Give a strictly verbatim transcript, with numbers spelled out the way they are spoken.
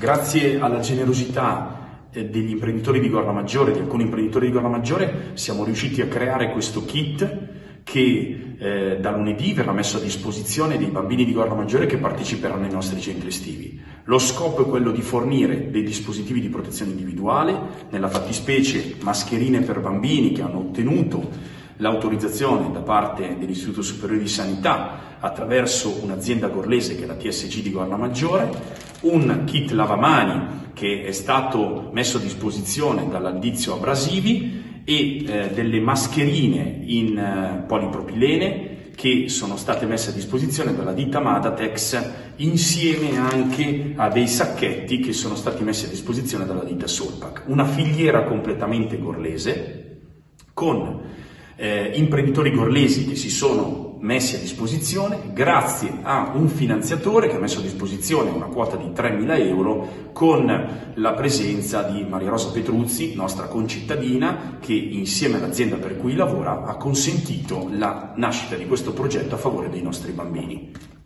Grazie alla generosità degli imprenditori di Gorla Maggiore, di alcuni imprenditori di Gorla Maggiore, siamo riusciti a creare questo kit che eh, da lunedì verrà messo a disposizione dei bambini di Gorla Maggiore che parteciperanno ai nostri centri estivi. Lo scopo è quello di fornire dei dispositivi di protezione individuale, nella fattispecie mascherine per bambini che hanno ottenuto l'autorizzazione da parte dell'Istituto Superiore di Sanità attraverso un'azienda gorlese che è la T S G di Gorla Maggiore, un kit lavamani che è stato messo a disposizione dall'Addizio Abrasivi e eh, delle mascherine in eh, polipropilene che sono state messe a disposizione dalla ditta Madatex, insieme anche a dei sacchetti che sono stati messi a disposizione dalla ditta Solpac. Una filiera completamente gorlese con eh, imprenditori gorlesi che si sono messi a disposizione grazie a un finanziatore che ha messo a disposizione una quota di tremila euro con la presenza di Maria Rosa Petruzzi, nostra concittadina, che insieme all'azienda per cui lavora ha consentito la nascita di questo progetto a favore dei nostri bambini.